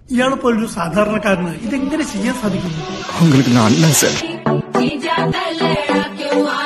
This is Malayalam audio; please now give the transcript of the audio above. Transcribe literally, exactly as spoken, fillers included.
ഇയാളെ പോലൊരു സാധാരണക്കാരന് ഇതെങ്ങനെ ചെയ്യാൻ സാധിക്കുന്നു? உங்களுக்கு நான் அண்ணன் சார்.